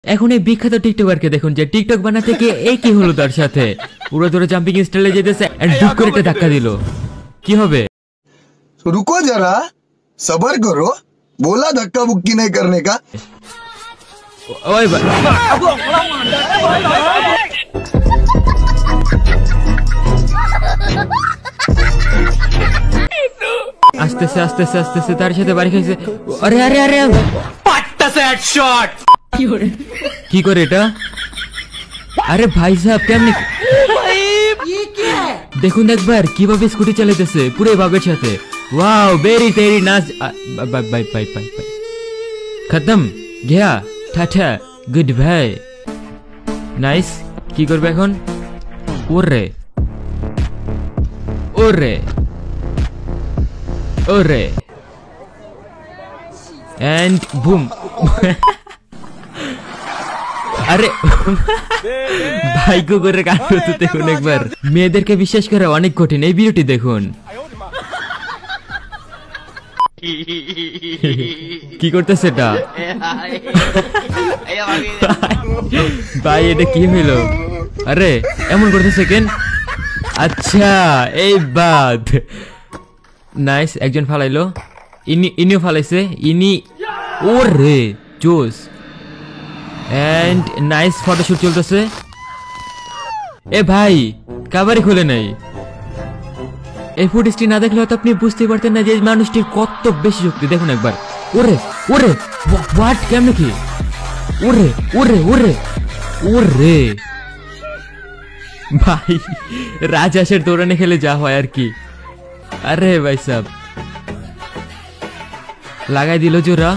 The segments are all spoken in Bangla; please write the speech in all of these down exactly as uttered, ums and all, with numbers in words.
এখন এই বিখ্যাত টিকটকারকে দেখুন যে টিকটক বানাতে গিয়ে এই কি হলো তার সাথে, পুরো ধরে জাম্পিং স্টাইলে যেতেছে এন্ড ডুক করে একটা ধাক্কা দিল। কি হবে? रुको जरा सबर करो, बोला धक्का मुक्की नहीं करने का। ओए भाई আস্তে আস্তে আস্তে আস্তে আস্তে আস্তে তার সাথে বাড়ি খাইছে। আরে আরে আরে পাট্টা সে হেডশট। কি করে কি করে এটা? আরে ভাই সাহেব কেমনে? ये क्या है? দেখুন একবার কিভাবে স্কুটি চালাতেছে পুরো বাবের সাথে। वाओ वेरी तेरी नाच। Bye bye bye bye bye खत्म गया टाटा गुड बाय। नाइस। কি করবে এখন? ওরে ওরে ওরে এন্ড বুম। আরে ভাইগো করে কাণ্ড তো দেখুন একবার। মেয়েদেরকে বিশ্বাস করা অনেক কঠিন, এই ভিডিওটি দেখুন। কি করতেছে এটা? ভাই এটা কি হইলো? আরে এমন করতেছে কেন? আচ্ছা এই বাদ। নাইস। একজন ফালাইলো, ইনি ইনিও ফালাইছে, ইনি ওরে জোস। এন্ড নাইস ফটোশুট চলতেছে। এ ভাই কাবারি খুলে নাই। এই ফুটেজটি না দেখলে হয়তো আপনি বুঝতে পারতেন না যে মানুষটির কত বেশি শক্তি। দেখুন একবার। ওরে ওরে হোয়াট কেমনে কি? ওরে ওরে ওরে ওরে ভাই রাজহাঁসের দৌড়ানে খেলে যা হয় আর কি। আরে ভাই সাহেব লাগাই দিল জোরা।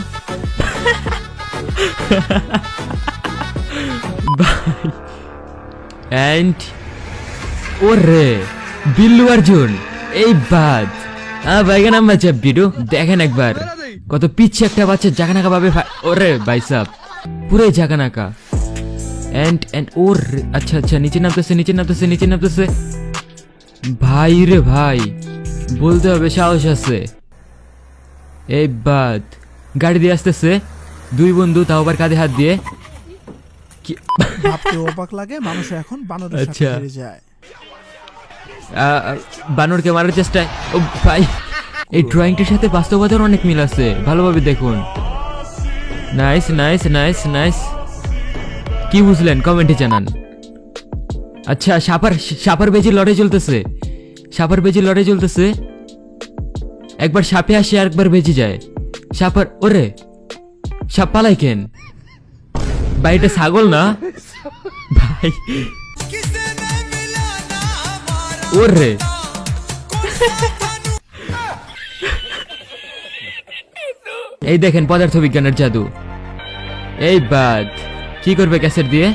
এন্ড ওরে বিল্লু অর্জুন এই বাদ। ভাইগা নাম্বার চাপ ভিডিও দেখেন একবার। কত পিচ্ছে একটা বাচ্চা জাগানাকা ভাবে। ওরে ভাই সাহেব পুরো জাগানাকা। এন্ড এন্ড ওর আচ্ছা আচ্ছা নিচে নামতেছে নিচে নামতেছে নিচে নামতেছে। ভাই রে ভাই বলতে হবে সাহস আছে। এই বাদ গাড়ি দিয়ে আসতেছে দুই বন্ধু, তাও আবার কাঁধে হাত দিয়ে। ভাবতে অবাক লাগে মানুষ এখন বানরের সাথে হেরে যায়। বানরকে মারার চেষ্টায়। ও ভাই এই ড্রয়িংটির সাথে বাস্তবতার অনেক মিল আছে, ভালোভাবে দেখুন। Nice nice nice nice. কি বুঝলেন কমেন্টে জানান। আচ্ছা সাপার সাপার বেজি লড়াই চলতেছে, সাপার বেজি লড়াই চলতেছে। একবার সাপে আসে আর একবার বেজে যায় সাপার। ওরে সাপ পালাই কেন ভাই? এটা ছাগল না ভাই। ওরে এই দেখেন পদার্থ বিজ্ঞানের জাদু। এই বাদ কি করবে ক্যাসেট দিয়ে?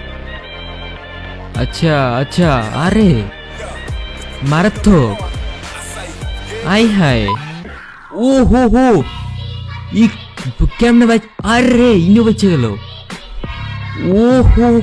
আচ্ছা আচ্ছা আরে মারাত্মক। আই হাই ও হো হো ই কেমনে ভাই? আরে ইনো বেঁচে গেল। ও হো